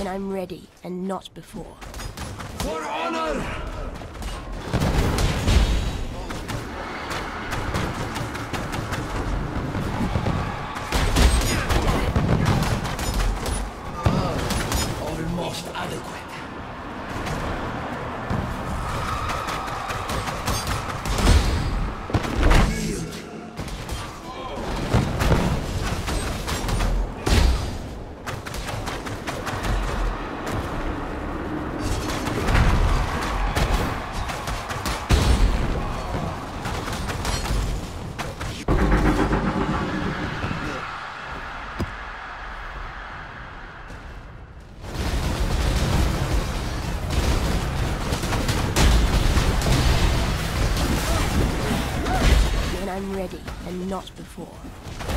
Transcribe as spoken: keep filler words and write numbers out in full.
When I'm ready, and not before. For honor! Almost adequate. I'm ready, and not before.